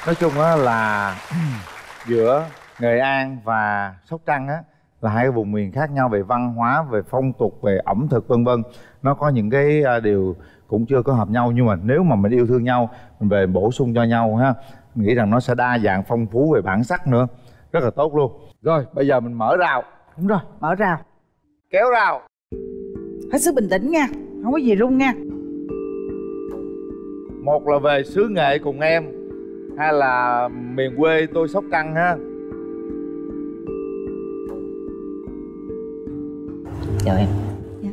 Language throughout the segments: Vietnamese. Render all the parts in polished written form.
Nói chung á là giữa Nghệ An và Sóc Trăng á là hai cái vùng miền khác nhau về văn hóa, về phong tục, về ẩm thực vân vân. Nó có những cái điều cũng chưa có hợp nhau, nhưng mà nếu mà mình yêu thương nhau, mình về bổ sung cho nhau ha, mình nghĩ rằng nó sẽ đa dạng phong phú về bản sắc nữa, rất là tốt luôn. Rồi bây giờ mình mở rào. Đúng rồi, mở rào. Kéo rào. Hết sức bình tĩnh nha, không có gì rung nha. Một là về xứ Nghệ cùng em, hai là miền quê tôi Sóc Trăng ha. Chào em. Dạ.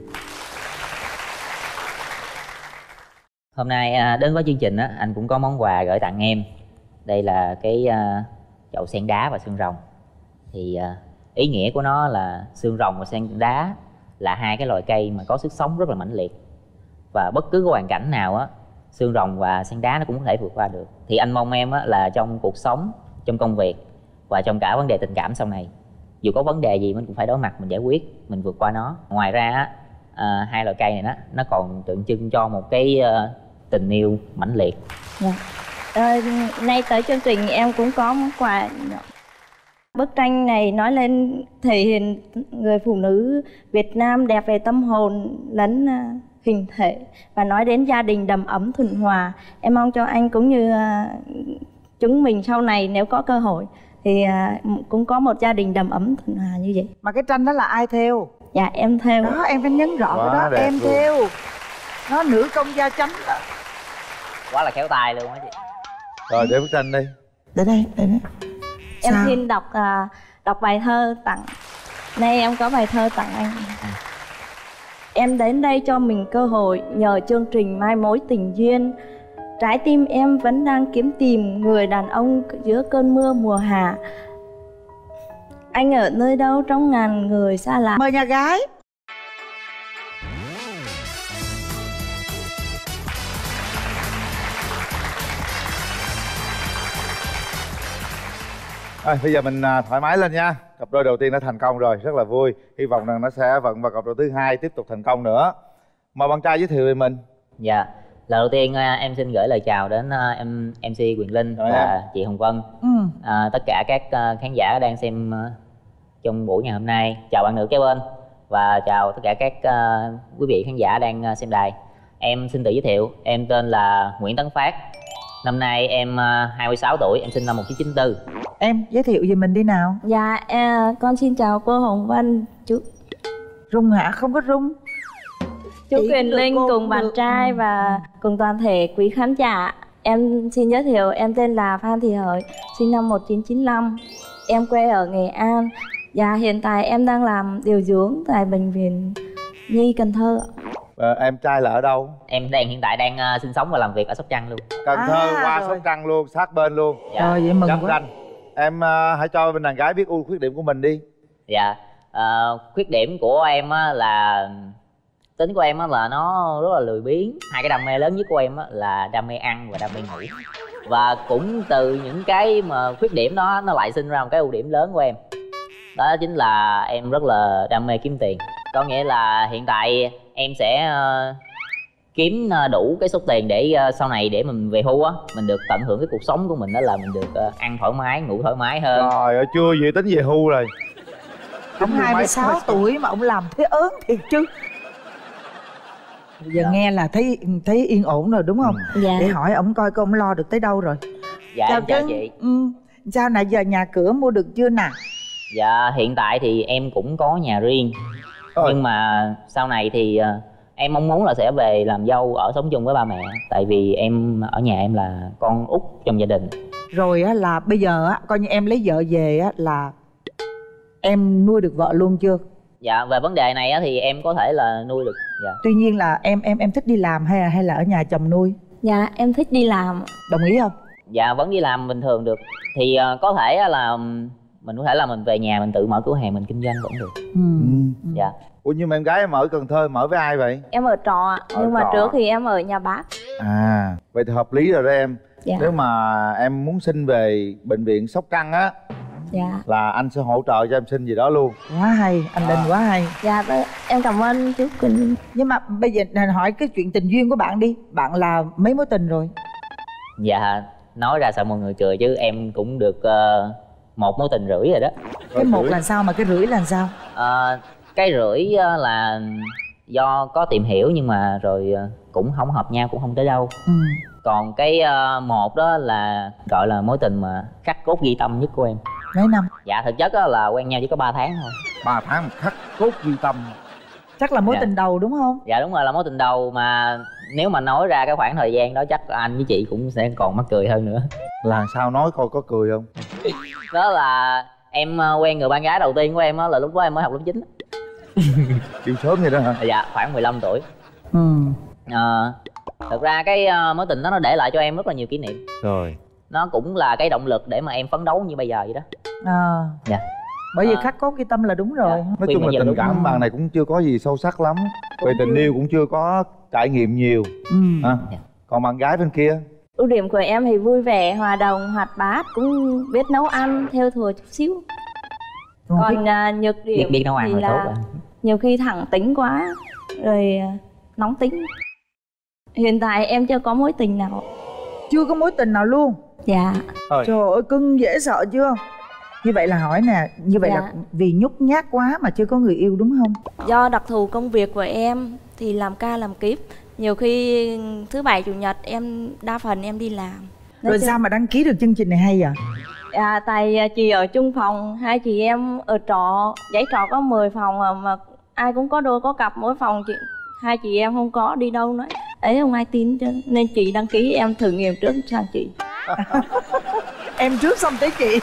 Hôm nay đến với chương trình á, anh cũng có món quà gửi tặng em. Đây là cái chậu sen đá và xương rồng. Thì ý nghĩa của nó là xương rồng và sen đá là hai cái loài cây mà có sức sống rất là mãnh liệt. Và bất cứ cái hoàn cảnh nào á, xương rồng và sen đá nó cũng có thể vượt qua được. Thì anh mong em á, là trong cuộc sống, trong công việc và trong cả vấn đề tình cảm sau này, dù có vấn đề gì mình cũng phải đối mặt, mình giải quyết, mình vượt qua nó. Ngoài ra á, hai loài cây này nó còn tượng trưng cho một cái tình yêu mãnh liệt. Dạ. Nay tới chương trình em cũng có món quà. Bức tranh này nói lên thể hiện người phụ nữ Việt Nam đẹp về tâm hồn lẫn hình thể, và nói đến gia đình đầm ấm thuần hòa. Em mong cho anh cũng như chúng mình sau này nếu có cơ hội thì cũng có một gia đình đầm ấm thuần hòa như vậy. Mà cái tranh đó là ai thêu? Dạ em thêu. Đó, em phải nhấn rõ cái đó, em luôn. thêu. Nó nữ công gia chánh đó. Quá là khéo tay luôn á chị. Rồi để bức tranh đi. Để đây, để đây. Em Sao? xin đọc bài thơ tặng. Nay em có bài thơ tặng anh. Em đến đây cho mình cơ hội, nhờ chương trình mai mối tình duyên. Trái tim em vẫn đang kiếm tìm người đàn ông giữa cơn mưa mùa hạ. Anh ở nơi đâu trong ngàn người xa lạ. Mời nhà gái. Rồi, bây giờ mình thoải mái lên nha. Cặp đôi đầu tiên đã thành công rồi, rất là vui. Hy vọng rằng nó sẽ vận vào cặp đôi thứ hai tiếp tục thành công nữa. Mời bạn trai giới thiệu về mình. Dạ, lần đầu tiên em xin gửi lời chào đến em MC Quyền Linh và chị Hồng Vân. Tất cả các khán giả đang xem trong buổi ngày hôm nay. Chào bạn nữ kế bên và chào tất cả các quý vị khán giả đang xem đài. Em xin tự giới thiệu, em tên là Nguyễn Tấn Phát. Năm nay em 26 tuổi, em sinh năm 1994. Em giới thiệu về mình đi nào. Dạ, con xin chào cô Hồng Vân, chú Rung hả? Không có rung. chú Quyền Linh cùng bạn trai và cùng toàn thể quý khán giả. Em xin giới thiệu, em tên là Phan Thị Hợi, sinh năm 1995. Em quê ở Nghệ An. Và hiện tại em đang làm điều dưỡng tại bệnh viện Nhi Cần Thơ. Em trai là ở đâu? Em hiện tại đang sinh sống và làm việc ở Sóc Trăng luôn. Cần Thơ qua rồi. Sóc Trăng luôn, sát bên luôn. Dạ. Rồi vậy mừng Giáp quá. ranh. Em hãy cho bên đàn gái biết ưu khuyết điểm của mình đi. Dạ, khuyết điểm của em á, là tính của em á, là nó rất là lười biếng. Hai cái đam mê lớn nhất của em á, là đam mê ăn và đam mê ngủ. Và cũng từ những cái mà khuyết điểm đó nó lại sinh ra một cái ưu điểm lớn của em. Đó chính là em rất là đam mê kiếm tiền. Có nghĩa là hiện tại em sẽ kiếm đủ cái số tiền để sau này để mình về hưu á, mình được tận hưởng cái cuộc sống của mình, đó là mình được ăn thoải mái, ngủ thoải mái hơn. Trời ơi, chưa gì tính về hưu rồi. Ông 26 tuổi mà ông làm thế ớn thiệt chứ. Bây giờ nghe là thấy yên ổn rồi đúng không? Dạ. Để hỏi ông coi ông lo được tới đâu rồi. Dạ em chào chị. Sao nãy giờ nhà cửa mua được chưa nè? Dạ hiện tại thì em cũng có nhà riêng. Nhưng mà sau này thì em mong muốn là sẽ về làm dâu ở sống chung với ba mẹ. Tại vì em ở nhà em là con út trong gia đình. Rồi á là bây giờ á coi như em lấy vợ về á là em nuôi được vợ luôn chưa? Dạ về vấn đề này á thì em có thể là nuôi được. Dạ. Tuy nhiên là em thích đi làm hay là ở nhà chồng nuôi? Dạ em thích đi làm. Đồng ý không? Dạ vẫn đi làm bình thường được. Thì có thể là mình có thể là mình về nhà mình tự mở cửa hàng mình kinh doanh vẫn được. Dạ. Ủa nhưng mà em gái em ở Cần Thơ, mở với ai vậy? Em ở trọ ạ. Nhưng mà trước thì em ở nhà bác. À, vậy thì hợp lý rồi đó em. Dạ. Nếu mà em muốn xin về bệnh viện Sóc Trăng á, Dạ. là anh sẽ hỗ trợ cho em xin gì đó luôn. Quá hay, anh Linh quá hay. Dạ em cảm ơn chú Quỳnh Linh. Nhưng mà bây giờ hỏi cái chuyện tình duyên của bạn đi. Bạn là mấy mối tình rồi? Dạ nói ra sợ mọi người cười chứ em cũng được một mối tình rưỡi rồi đó. Cái một là sao mà cái rưỡi là sao? Cái rưỡi là do có tìm hiểu nhưng mà rồi cũng không hợp nhau, cũng không tới đâu. Còn cái một đó là gọi là mối tình mà khắc cốt ghi tâm nhất của em. Mấy năm? Dạ thực chất là quen nhau chỉ có 3 tháng thôi. 3 tháng khắc cốt ghi tâm. Chắc là mối tình đầu đúng không? Dạ đúng rồi, là mối tình đầu mà nếu mà nói ra cái khoảng thời gian đó chắc anh với chị cũng sẽ còn mắc cười hơn nữa. Là sao, nói coi có cười không? Đó là em quen người bạn gái đầu tiên của em á, là lúc đó em mới học lớp 9. Yêu sớm vậy đó hả? Dạ khoảng 15 tuổi. Thực ra cái mối tình đó nó để lại cho em rất là nhiều kỷ niệm. Rồi. Nó cũng là cái động lực để mà em phấn đấu như bây giờ vậy đó. Dạ. Bởi vì khắc cốt ghi tâm là đúng rồi. Nói chung là tình cảm bạn này cũng chưa có gì sâu sắc lắm. Về tình yêu cũng chưa có trải nghiệm nhiều. Còn bạn gái bên kia? Ưu điểm của em thì vui vẻ, hòa đồng, hoạt bát, cũng biết nấu ăn, theo thùa chút xíu. Còn nhược điểm biết nấu ăn thì là tốt là rồi. nhiều khi thẳng tính quá, rồi nóng tính. Hiện tại em chưa có mối tình nào. Chưa có mối tình nào luôn? Dạ. Trời ơi, cưng dễ sợ chưa? Như vậy là hỏi nè, như vậy là vì nhút nhát quá mà chưa có người yêu đúng không? Do đặc thù công việc của em thì làm ca làm kíp, nhiều khi thứ bảy chủ nhật em đa phần em đi làm. Rồi sao mà đăng ký được chương trình này hay vậy? Tại chị ở chung phòng, hai chị em ở trọ, dãy trọ có 10 phòng mà ai cũng có đôi có cặp, mỗi phòng hai chị em không có đi đâu nữa. Ấy không ai tin chứ, nên chị đăng ký em thử nghiệm trước sang chị. Em trước xong tới chị.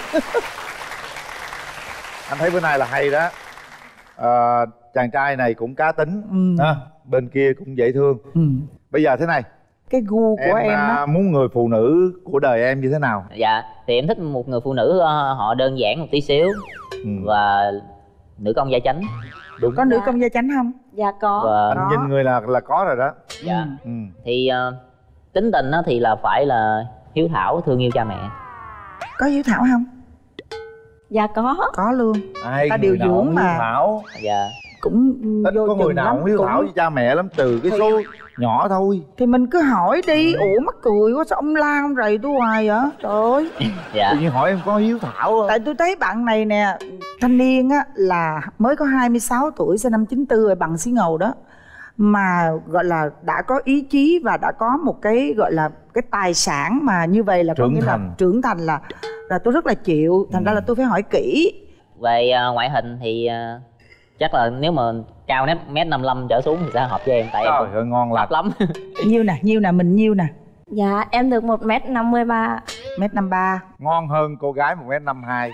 Anh thấy bữa nay là hay đó. Chàng trai này cũng cá tính, bên kia cũng dễ thương. Bây giờ thế này, cái gu của em á, muốn người phụ nữ của đời em như thế nào? Dạ thì em thích một người phụ nữ họ đơn giản một tí xíu, và nữ công gia chánh. Đúng. Có nữ công gia chánh không? Dạ có. Và anh nhìn người là có rồi đó. Dạ. Thì tính tình thì là phải là hiếu thảo, thương yêu cha mẹ. Có hiếu thảo không? Dạ có luôn. Ai ta điều dưỡng mà hiếu thảo. Dạ. Cũng ít có người nào không hiếu thảo với cha mẹ lắm, từ cái số nhỏ thôi. Thì mình cứ hỏi đi. Ủa mắc cười quá, sao ông la ông rầy tôi hoài vậy? Trời ơi. Dạ. Tự nhiên hỏi em có hiếu thảo không? Tại tôi thấy bạn này nè, thanh niên á, là mới có 26 tuổi, sinh năm 94 rồi, bằng xí ngầu đó, mà gọi là đã có ý chí và đã có một cái gọi là cái tài sản mà như vậy là trưởng có nghĩa thành. là trưởng thành, là tôi rất là chịu. Thành ra là tôi phải hỏi kỹ. Về ngoại hình thì chắc là nếu mà cao mét 55 trở xuống thì sẽ hợp với em, tại em Trời ơi ngon lành lắm. Nhiêu nè, mình nhiêu nè? Dạ em được 1m53. 1m53. Ngon hơn cô gái 1m52.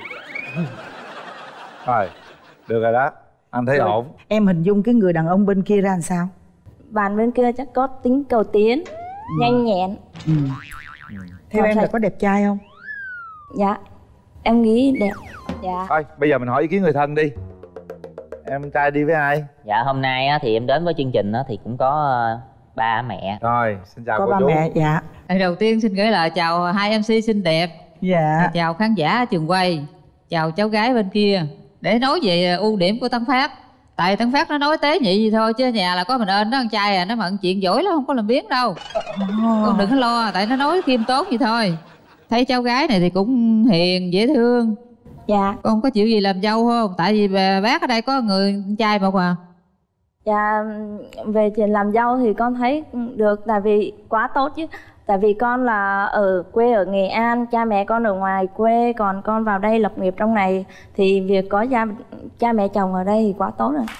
Rồi, được rồi đó. Anh thấy ổn. Em hình dung cái người đàn ông bên kia ra làm sao? Bạn bên kia chắc có tính cầu tiến, nhanh nhẹn. Theo em là có đẹp trai không? Dạ em nghĩ đẹp. Dạ. Thôi bây giờ mình hỏi ý kiến người thân đi. Em trai đi với ai? Dạ hôm nay thì em đến với chương trình thì cũng có ba mẹ. Rồi xin chào có cô ba chú. mẹ. Dạ. Lời đầu tiên xin gửi lời chào hai MC xinh đẹp. Dạ. Chào khán giả trường quay. Chào cháu gái bên kia. Để nói về ưu điểm của Tân Phát. Tại Tân Phát nó nói tế nhị gì thôi, chứ nhà là có mình ơn đó, con trai nó mận chuyện giỏi lắm, không có làm biếng đâu. Con đừng có lo, tại nó nói khiêm tốn vậy thôi. Thấy cháu gái này thì cũng hiền, dễ thương. Dạ. Con có chịu gì làm dâu không? Tại vì bác ở đây có người con trai một à. Dạ về chuyện làm dâu thì con thấy được, tại vì quá tốt chứ. Tại vì con là ở quê ở Nghệ An, cha mẹ con ở ngoài quê, còn con vào đây lập nghiệp trong này, thì việc có cha mẹ chồng ở đây thì quá tốt rồi.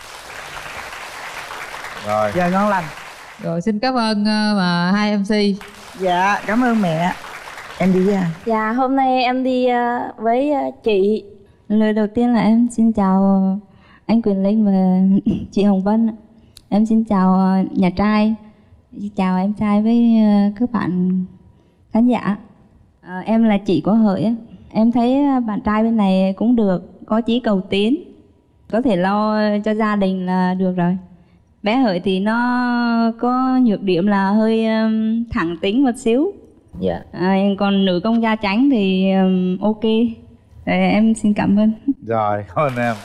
Rồi. Giờ ngon lành. Rồi xin cảm ơn mà hai MC. Dạ cảm ơn mẹ. Em đi với ai? Dạ hôm nay em đi với chị. Lời đầu tiên là em xin chào anh Quyền Linh và chị Hồng Vân. Em xin chào nhà trai, chào em trai với các bạn khán giả. Em là chị của Hợi. Em thấy bạn trai bên này cũng được, có chí cầu tiến, có thể lo cho gia đình là được rồi. Bé Hợi thì nó có nhược điểm là hơi thẳng tính một xíu. Dạ. Còn nữ công gia chánh thì ok. Em xin cảm ơn. Rồi, cảm ơn em.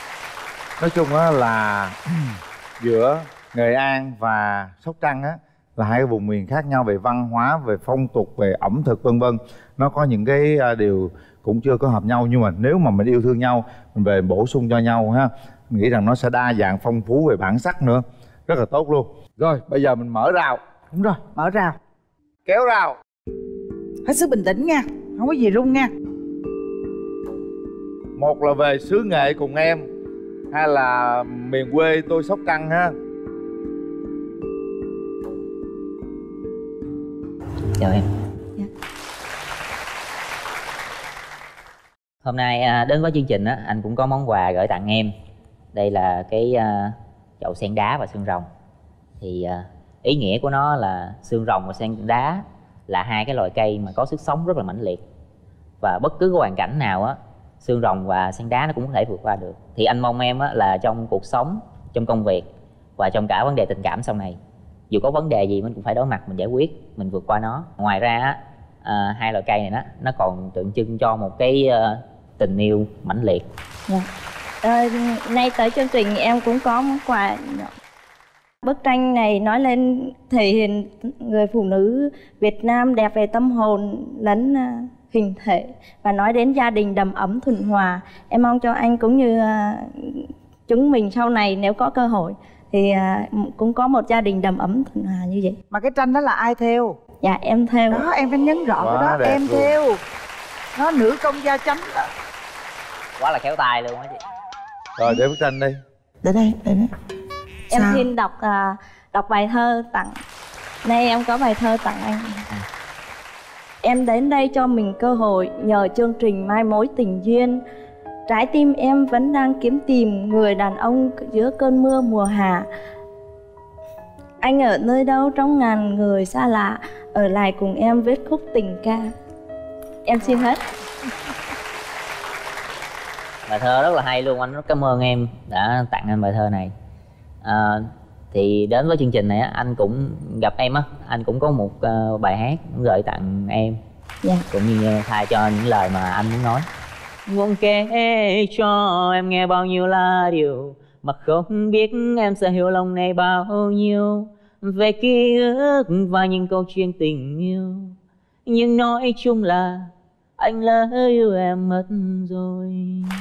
Nói chung á là giữa Nghệ An và Sóc Trăng á là hai cái vùng miền khác nhau về văn hóa, về phong tục, về ẩm thực vân vân. Nó có những cái điều cũng chưa có hợp nhau, nhưng mà nếu mà mình yêu thương nhau, mình về bổ sung cho nhau ha, mình nghĩ rằng nó sẽ đa dạng phong phú về bản sắc nữa, rất là tốt luôn. Rồi bây giờ mình mở rào. Đúng rồi, mở rào. Kéo rào. Hết sức bình tĩnh nha, không có gì rung nha. Một là về xứ Nghệ cùng em, hai là miền quê tôi Sóc Trăng ha. Chào em. Dạ. Hôm nay đến với chương trình á, anh cũng có món quà gửi tặng em. Đây là cái chậu sen đá và xương rồng. Thì ý nghĩa của nó là xương rồng và sen đá là hai cái loài cây mà có sức sống rất là mãnh liệt, và bất cứ cái hoàn cảnh nào á, xương rồng và sen đá nó cũng có thể vượt qua được. Thì anh mong em á, là trong cuộc sống, trong công việc và trong cả vấn đề tình cảm sau này, dù có vấn đề gì mình cũng phải đối mặt, mình giải quyết, mình vượt qua nó. Ngoài ra á, hai loài cây này nó còn tượng trưng cho một cái tình yêu mãnh liệt. Dạ. Nay tới chương trình em cũng có món quà. Bức tranh này nói lên thể hiện người phụ nữ Việt Nam đẹp về tâm hồn lẫn hình thể, và nói đến gia đình đầm ấm thuần hòa. Em mong cho anh cũng như chúng mình sau này nếu có cơ hội thì cũng có một gia đình đầm ấm thuần hòa như vậy. Mà cái tranh đó là ai thêu? Dạ em theo. Đó, em phải nhấn rõ cái đó, em luôn. thêu. Nó nữ công gia chánh đó. Quá là khéo tay luôn á chị. Rồi để bức tranh đi. Để đây, để đây. Em Sao? xin đọc bài thơ tặng. Nay em có bài thơ tặng anh. Em đến đây cho mình cơ hội, nhờ chương trình mai mối tình duyên. Trái tim em vẫn đang kiếm tìm người đàn ông giữa cơn mưa mùa hạ. Anh ở nơi đâu trong ngàn người xa lạ, ở lại cùng em viết khúc tình ca. Em xin hết. Bài thơ rất là hay luôn, anh rất cảm ơn em đã tặng anh bài thơ này. Thì đến với chương trình này á, anh cũng gặp em á, anh cũng có một bài hát gửi tặng em. Dạ. Cũng như thay cho những lời mà anh muốn nói. Muốn kể cho em nghe bao nhiêu là điều mà không biết em sẽ hiểu lòng này bao nhiêu, về ký ức và những câu chuyện tình yêu, nhưng nói chung là anh lỡ yêu em mất rồi.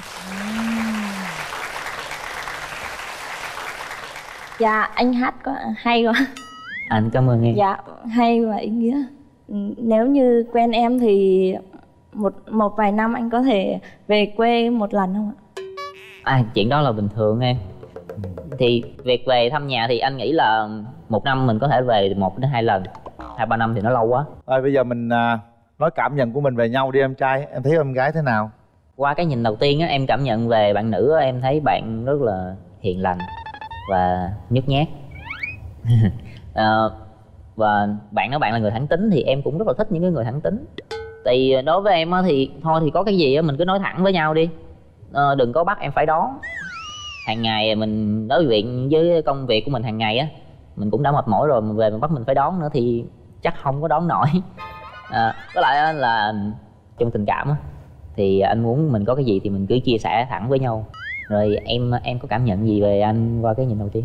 Dạ anh hát có hay quá. Anh cảm ơn em. Dạ hay và ý nghĩa. Nếu như quen em thì một vài năm anh có thể về quê một lần không ạ? Chuyện đó là bình thường em. Thì việc về thăm nhà thì anh nghĩ là một năm mình có thể về 1 đến 2 lần, 2-3 năm thì nó lâu quá. Rồi bây giờ mình nói cảm nhận của mình về nhau đi em trai. Em thấy em gái thế nào? Qua cái nhìn đầu tiên á, em cảm nhận về bạn nữ á, em thấy bạn rất là hiền lành và nhút nhát. Và bạn nói bạn là người thẳng tính thì em cũng rất là thích những cái người thẳng tính. Thì đối với em á, thì thôi thì có cái gì á, mình cứ nói thẳng với nhau đi, đừng có bắt em phải đón. Hàng ngày mình đối diện với công việc của mình hàng ngày á, mình cũng đã mệt mỏi rồi, mà về mình bắt mình phải đón nữa thì chắc không có đón nổi. Có lại là trong tình cảm á, thì anh muốn mình có cái gì thì mình cứ chia sẻ thẳng với nhau. Rồi em có cảm nhận gì về anh qua cái nhìn đầu tiên?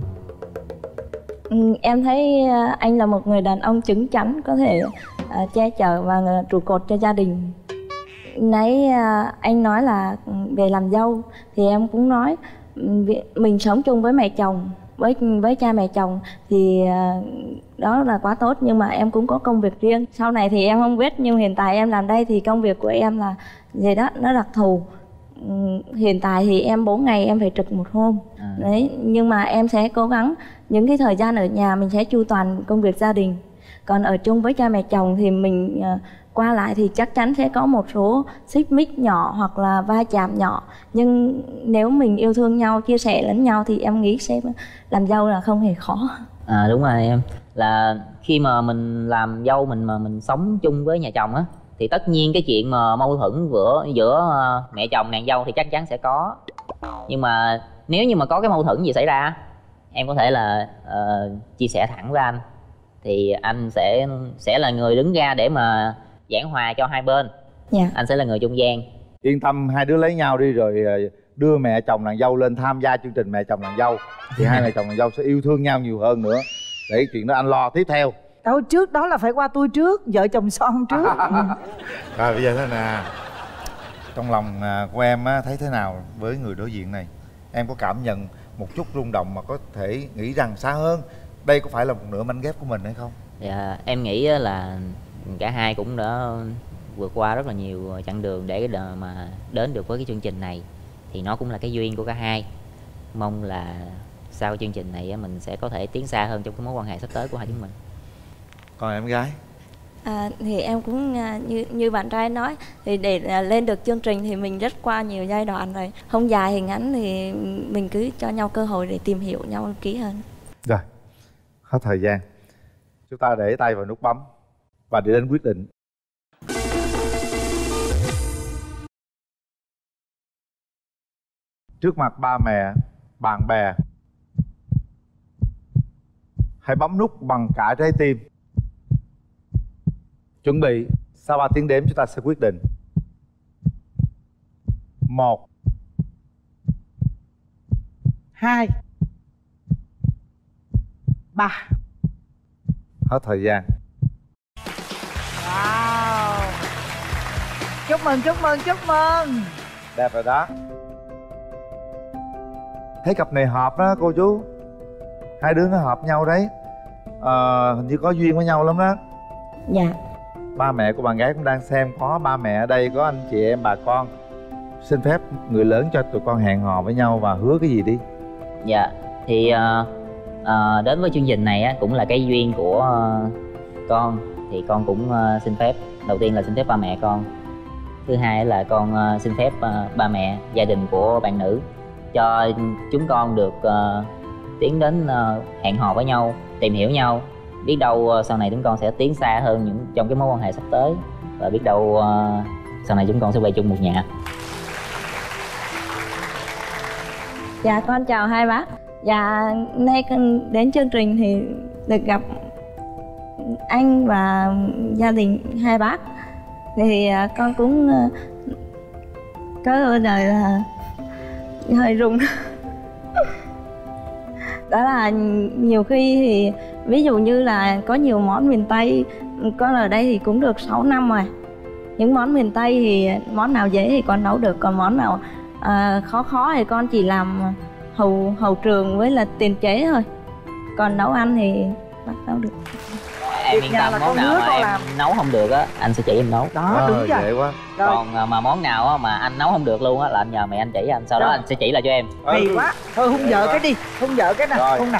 Em thấy anh là một người đàn ông chín chắn, có thể che chở và trụ cột cho gia đình. Nãy anh nói là về làm dâu thì em cũng nói mình sống chung với mẹ chồng, với cha mẹ chồng thì đó là quá tốt, nhưng mà em cũng có công việc riêng. Sau này thì em không biết, nhưng hiện tại em làm đây thì công việc của em là gì đó, nó đặc thù. Hiện tại thì em 4 ngày em phải trực 1 hôm. Đấy, nhưng mà em sẽ cố gắng những cái thời gian ở nhà mình sẽ chu toàn công việc gia đình. Còn ở chung với cha mẹ chồng thì mình qua lại thì chắc chắn sẽ có một số xích mích nhỏ hoặc là va chạm nhỏ, nhưng nếu mình yêu thương nhau, chia sẻ lẫn nhau thì em nghĩ sẽ làm dâu là không hề khó. Đúng rồi em, là khi mà mình làm dâu mình sống chung với nhà chồng á, thì tất nhiên cái chuyện mà mâu thuẫn giữa mẹ chồng nàng dâu thì chắc chắn sẽ có. Nhưng mà nếu như mà có cái mâu thuẫn gì xảy ra, em có thể là chia sẻ thẳng với anh, thì anh sẽ là người đứng ra để mà giảng hòa cho hai bên. Anh sẽ là người trung gian. Yên tâm, hai đứa lấy nhau đi rồi đưa mẹ chồng nàng dâu lên tham gia chương trình mẹ chồng nàng dâu, thì hai mẹ chồng nàng dâu sẽ yêu thương nhau nhiều hơn nữa. Để chuyện đó anh lo tiếp theo. Đâu trước đó là phải qua tôi trước, vợ chồng son trước. Rồi bây giờ thế nè, trong lòng của em á, thấy thế nào với người đối diện này? Em có cảm nhận một chút rung động mà có thể nghĩ rằng xa hơn đây có phải là một nửa mảnh ghép của mình hay không? Dạ, em nghĩ là cả hai cũng đã vượt qua rất là nhiều chặng đường để mà đến được với cái chương trình này, thì nó cũng là cái duyên của cả hai. Mong là sau chương trình này mình sẽ có thể tiến xa hơn trong cái mối quan hệ sắp tới của hai chúng mình. Còn em gái? Thì em cũng như bạn trai nói, thì để lên được chương trình thì mình rất qua nhiều giai đoạn rồi, không dài thì ngắn, thì mình cứ cho nhau cơ hội để tìm hiểu nhau kỹ hơn. Rồi, hết thời gian, chúng ta để tay vào nút bấm và đi đến quyết định. Trước mặt ba mẹ, bạn bè, hãy bấm nút bằng cả trái tim. Chuẩn bị, sau 3 tiếng đếm chúng ta sẽ quyết định. 1 2 3. Hết thời gian. Wow. Chúc mừng, chúc mừng, chúc mừng. Đẹp rồi đó. Thấy cặp này hợp đó cô chú. Hai đứa nó hợp nhau đấy. Hình như có duyên với nhau lắm đó. Dạ. Ba mẹ của bạn gái cũng đang xem, có ba mẹ ở đây, có anh chị em bà con. Xin phép người lớn cho tụi con hẹn hò với nhau và hứa cái gì đi. Dạ, thì đến với chương trình này cũng là cái duyên của con. Thì con cũng xin phép, đầu tiên là xin phép ba mẹ con. Thứ hai là con xin phép ba mẹ, gia đình của bạn nữ, cho chúng con được tiến đến hẹn hò với nhau, tìm hiểu nhau. Biết đâu sau này chúng con sẽ tiến xa hơn trong cái mối quan hệ sắp tới. Và biết đâu sau này chúng con sẽ về chung một nhà. Dạ, con chào hai bác. Dạ, nay con đến chương trình thì được gặp anh và gia đình hai bác. Thì con cũng có đời là hơi run. Đó là nhiều khi thì ví dụ như là có nhiều món miền Tây, con ở đây thì cũng được 6 năm rồi. Những món miền Tây thì món nào dễ thì con nấu được, còn món nào khó thì con chỉ làm hầu trường với là tiền chế thôi. Còn nấu ăn thì bắt nấu được. Em yên tâm, món nào mà em nấu không được á, anh sẽ chỉ em nấu. Đó, đúng rồi. Dễ quá. Còn mà món nào á mà anh nấu không được luôn á là anh nhờ mẹ anh chỉ anh, sau đó anh sẽ chỉ lại cho em. Hay quá. Thôi hung vợ cái đi, hung vợ cái nào, hung nào.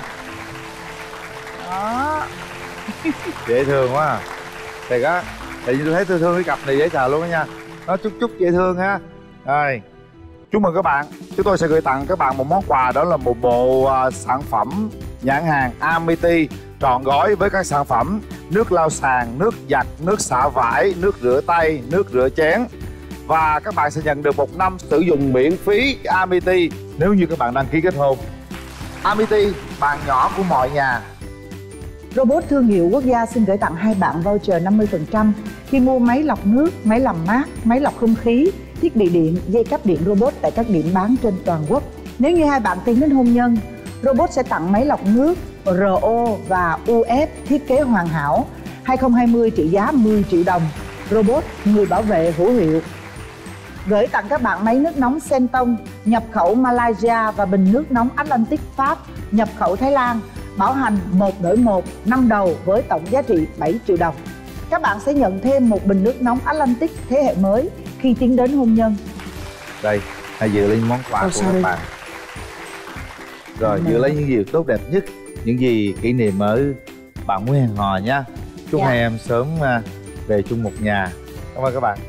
Đó. Dễ thương quá à. Thiệt á, thì tôi thấy tôi thương cái cặp này dễ sợ luôn đó nha. Nó chút dễ thương ha. Rồi, chúc mừng các bạn. Chúng tôi sẽ gửi tặng các bạn một món quà, đó là một bộ sản phẩm nhãn hàng Amity trọn gói với các sản phẩm nước lau sàn, nước giặt, nước xả vải, nước rửa tay, nước rửa chén. Và các bạn sẽ nhận được 1 năm sử dụng miễn phí Amity nếu như các bạn đăng ký kết hôn. Amity, bạn nhỏ của mọi nhà. Robot thương hiệu quốc gia xin gửi tặng hai bạn voucher 50% khi mua máy lọc nước, máy làm mát, máy lọc không khí, thiết bị điện, dây cáp điện robot tại các điểm bán trên toàn quốc. Nếu như hai bạn tiến đến hôn nhân, robot sẽ tặng máy lọc nước RO và UF thiết kế hoàn hảo 2020 trị giá 10 triệu đồng. Robot, người bảo vệ hữu hiệu. Gửi tặng các bạn máy nước nóng Senton nhập khẩu Malaysia và bình nước nóng Atlantic Pháp nhập khẩu Thái Lan, bảo hành 1 đổi 1 năm đầu với tổng giá trị 7 triệu đồng. Các bạn sẽ nhận thêm một bình nước nóng Atlantic thế hệ mới khi tiến đến hôn nhân. Đây, hãy giữ lấy món quà của các bạn. Rồi, giữ lấy những gì tốt đẹp nhất, những gì kỷ niệm ở bạn muốn hẹn hò nha. Chúc hai em sớm về chung một nhà. Cảm ơn các bạn.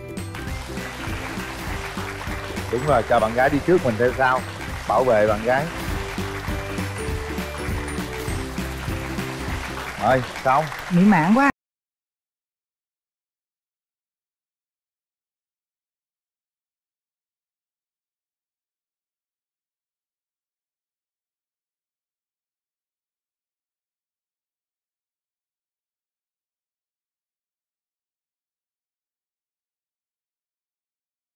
Đúng rồi, cho bạn gái đi trước, mình theo sau, bảo vệ bạn gái. Rồi, xong. Mỹ mãn quá.